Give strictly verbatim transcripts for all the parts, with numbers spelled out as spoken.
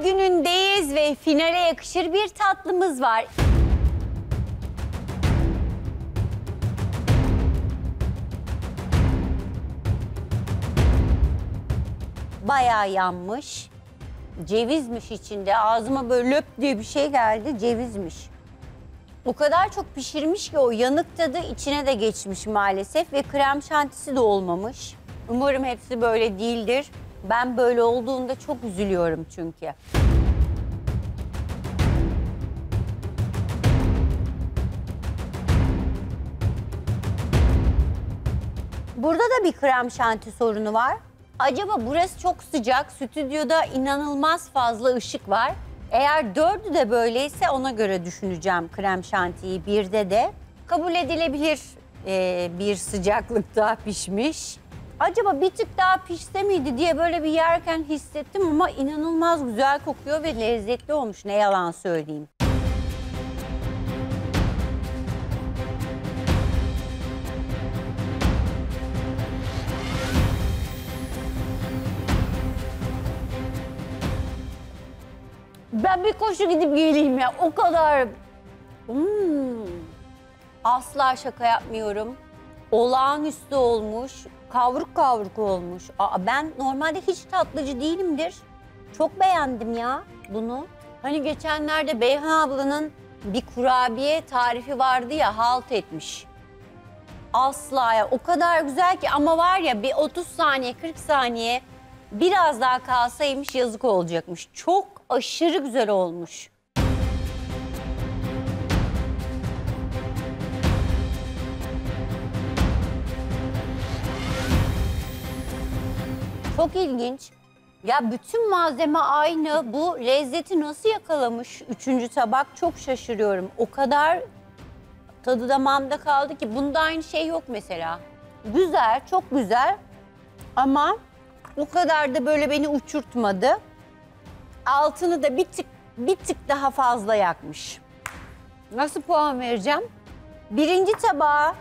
Final günündeyiz ve finale yakışır bir tatlımız var. Bayağı yanmış. Cevizmiş içinde. Ağzıma böyle löp diye bir şey geldi. Cevizmiş. O kadar çok pişirmiş ki o yanık tadı içine de geçmiş maalesef ve krem şantisi de olmamış. Umarım hepsi böyle değildir. Ben böyle olduğunda çok üzülüyorum çünkü. Burada da bir krem şanti sorunu var. Acaba burası çok sıcak, stüdyoda inanılmaz fazla ışık var. Eğer dördü de böyleyse ona göre düşüneceğim krem şantiyi. Birde de kabul edilebilir e, bir sıcaklıkta pişmiş. Acaba bir tık daha pişse miydi diye böyle bir yerken hissettim ama inanılmaz güzel kokuyor ve lezzetli olmuş, ne yalan söyleyeyim. Ben bir koşu gidip geleyim ya, o kadar. Hmm. Asla şaka yapmıyorum. Olağanüstü olmuş, kavruk kavruk olmuş. Aa, ben normalde hiç tatlıcı değilimdir. Çok beğendim ya bunu. Hani geçenlerde Beyhan ablanın bir kurabiye tarifi vardı ya, halt etmiş. Asla ya, o kadar güzel ki ama var ya bir otuz saniye kırk saniye biraz daha kalsaymış yazık olacakmış. Çok aşırı güzel olmuş. Çok ilginç. Ya bütün malzeme aynı. Bu lezzeti nasıl yakalamış üçüncü tabak, çok şaşırıyorum. O kadar tadı damağımda kaldı ki bunda aynı şey yok mesela. Güzel, çok güzel ama o kadar da böyle beni uçurtmadı. Altını da bir tık bir tık daha fazla yakmış. Nasıl puan vereceğim? Birinci tabağa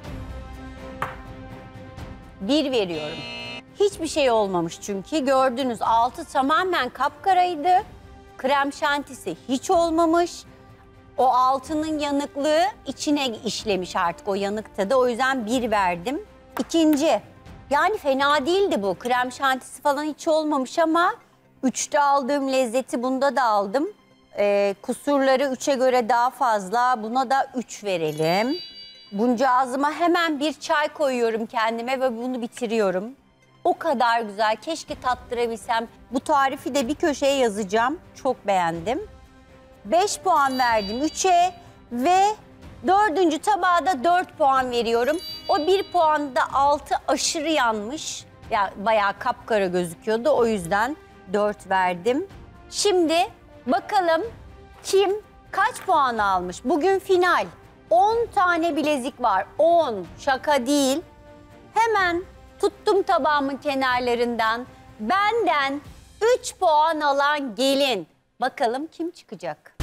bir veriyorum. Hiçbir şey olmamış çünkü gördünüz, altı tamamen kapkaraydı. Krem şantisi hiç olmamış. O altının yanıklığı içine işlemiş artık, o yanık tadı. O yüzden bir verdim. İkinci, yani fena değildi bu. Krem şantisi falan hiç olmamış ama üçte aldığım lezzeti bunda da aldım. Ee, kusurları üçe göre daha fazla. Buna da üç verelim. Bunca ağzıma hemen bir çay koyuyorum kendime ve bunu bitiriyorum. O kadar güzel. Keşke tattırabilsem. Bu tarifi de bir köşeye yazacağım. Çok beğendim. beş puan verdim üçe ve dördüncü tabağa da dört puan veriyorum. O bir puanda altı aşırı yanmış. Ya bayağı kapkara gözüküyordu. O yüzden dört verdim. Şimdi bakalım kim kaç puan almış? Bugün final. on tane bilezik var. on. Şaka değil. Hemen tuttum tabağımın kenarlarından. Benden üç puan alan gelin. Bakalım kim çıkacak?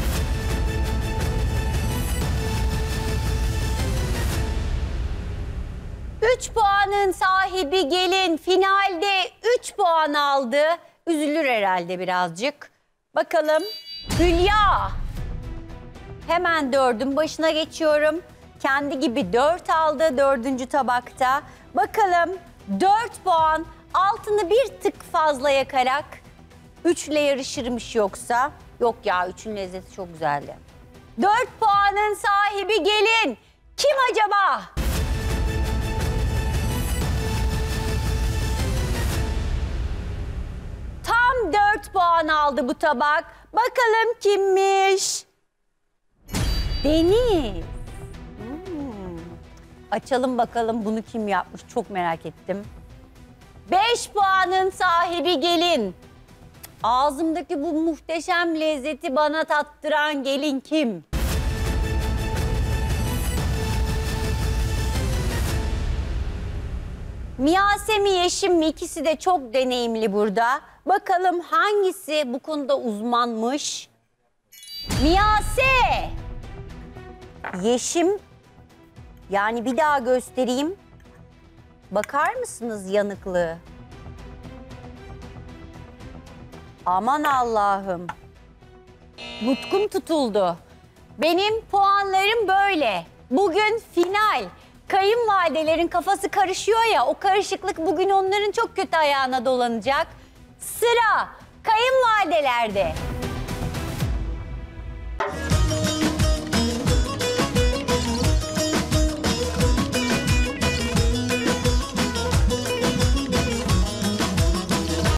üç puanın sahibi gelin. Finalde üç puan aldı. Üzülür herhalde birazcık. Bakalım Hülya. Hemen dördün başına geçiyorum. Kendi gibi dört aldı dördüncü tabakta. Bakalım dört puan, altını bir tık fazla yakarak üçle yarışırmış yoksa. Yok ya, üçün lezzeti çok güzeldi. dört puanın sahibi gelin. Kim acaba? Tam dört puan aldı bu tabak. Bakalım kimmiş? Deniz. Hmm. Açalım bakalım bunu kim yapmış, çok merak ettim. beş puanın sahibi gelin. Ağzımdaki bu muhteşem lezzeti bana tattıran gelin kim? Miyase mi, Yeşim mi? İkisi de çok deneyimli burada. Bakalım hangisi bu konuda uzmanmış? Miyase! Yeşim, yani bir daha göstereyim. Bakar mısınız yanıklığı? Aman Allah'ım. Nutkum tutuldu. Benim puanlarım böyle. Bugün final. Kayınvalidelerin kafası karışıyor ya, o karışıklık bugün onların çok kötü ayağına dolanacak. Sıra kayınvalidelerde.